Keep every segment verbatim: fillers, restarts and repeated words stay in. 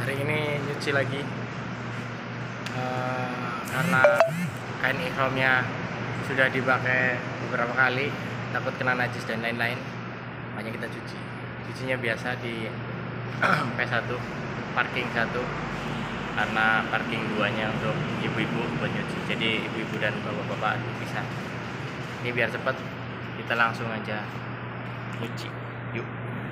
hari ini nyuci lagi uh, karena kain ihramnya sudah dipakai beberapa kali, takut kena najis dan lain-lain, makanya kita cuci. Cucinya biasa di P satu, parking satu, karena parking duanya untuk ibu-ibu buat nyuci, jadi ibu-ibu dan bapak-bapak bisa. Ini biar cepat, kita langsung aja nyuci. Yuk.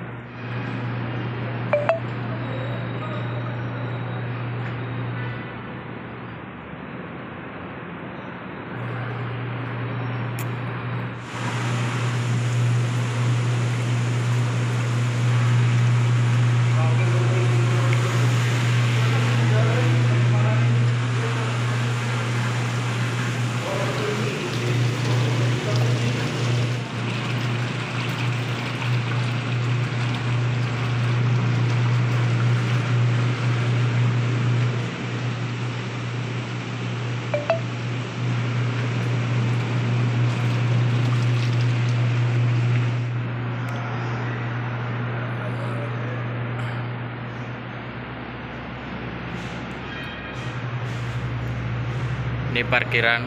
Ini parkiran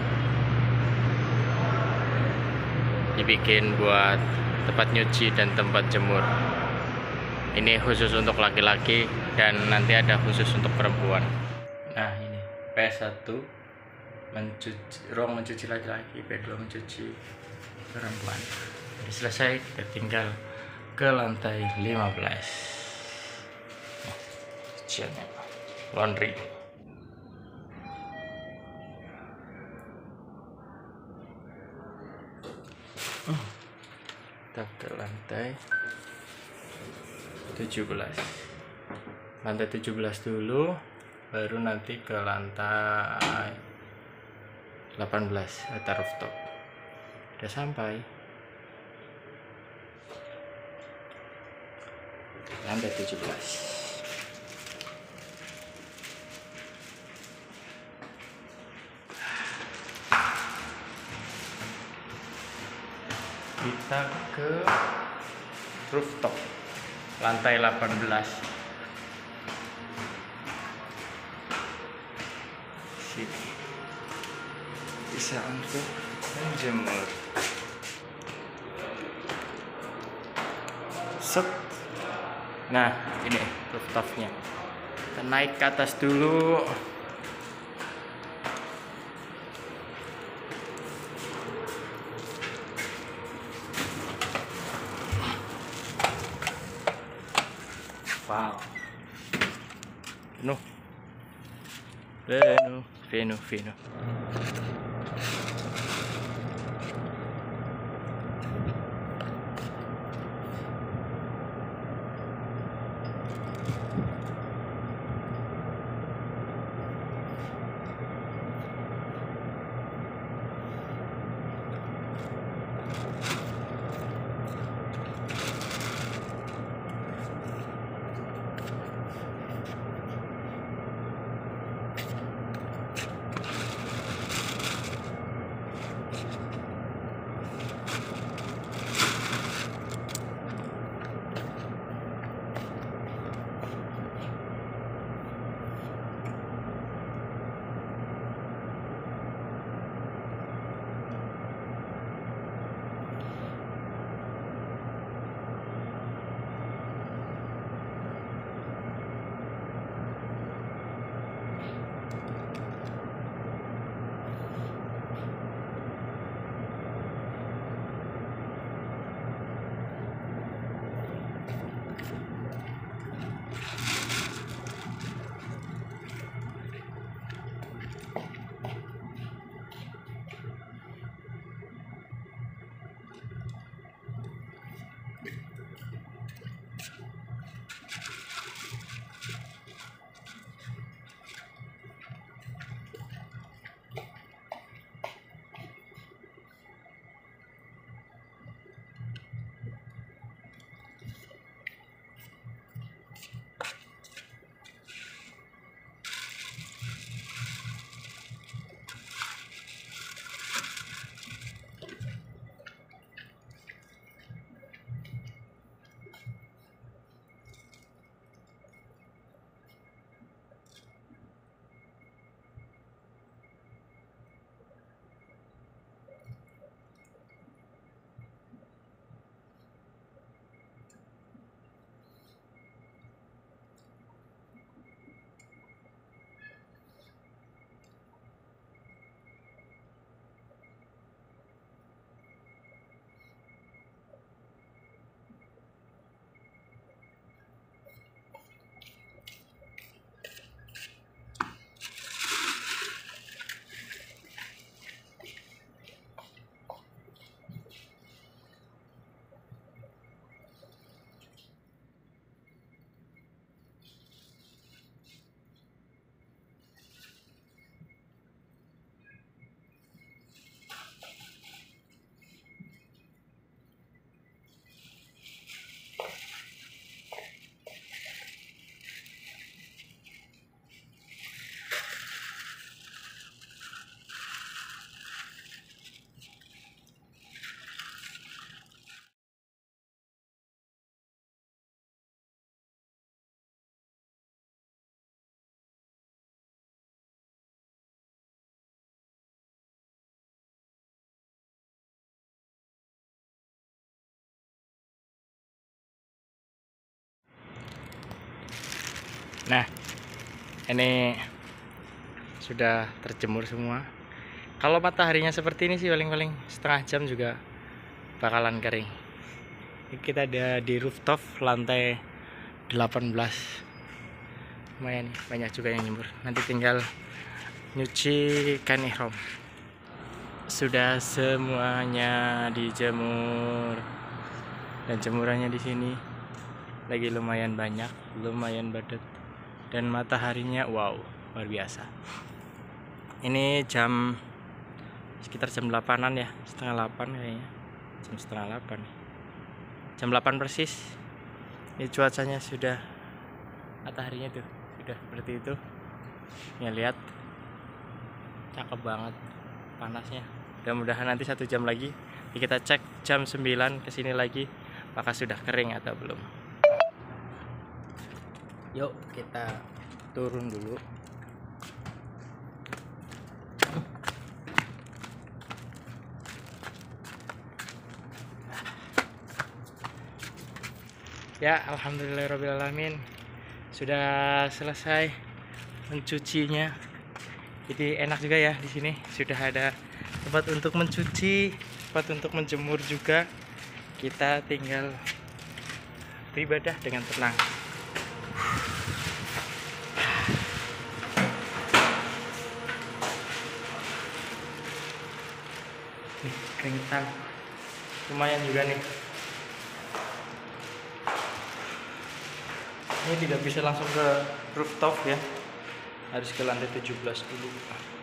dibikin buat tempat nyuci dan tempat jemur. Ini khusus untuk laki-laki dan nanti ada khusus untuk perempuan. Nah, ini P satu mencuci, ruang mencuci laki-laki, P dua mencuci perempuan. Jadi selesai, kita tinggal ke lantai lima belas. Nah, cuciannya laundry. Kita ke lantai tujuh belas. Lantai tujuh belas dulu, baru nanti ke lantai delapan belas atau rooftop. Udah sampai. Lantai tujuh belas. Kita ke rooftop lantai delapan belas. Sini bisa untuk menjemur. Set. Nah, ini rooftopnya. Kita naik ke atas dulu. Wow, penuh, penuh, penuh, penuh. Nah, ini sudah terjemur semua. Kalau mataharinya seperti ini sih paling-paling setengah jam juga bakalan kering. Ini kita ada di rooftop lantai delapan belas. Lumayan nih, banyak juga yang nyemur. Nanti tinggal nyuci kain ihram. Sudah semuanya dijemur. Dan jemurannya di sini lagi lumayan banyak, lumayan padat. Dan mataharinya wow, luar biasa. Ini jam sekitar jam delapanan ya, setengah delapan kayaknya. Jam setengah delapan. Jam delapan persis. Ini cuacanya sudah, mataharinya tuh sudah seperti itu. Ya lihat, cakep banget panasnya. Mudah-mudahan nanti satu jam lagi kita cek jam sembilan kesini lagi apakah sudah kering atau belum. Yuk kita turun dulu. Ya, alhamdulillahirobbilalamin, sudah selesai mencucinya. Jadi enak juga ya di sini, sudah ada tempat untuk mencuci, tempat untuk menjemur juga. Kita tinggal beribadah dengan tenang. Nih, keringetan lumayan juga nih. Ini tidak bisa langsung ke rooftop ya, harus ke lantai tujuh belas dulu.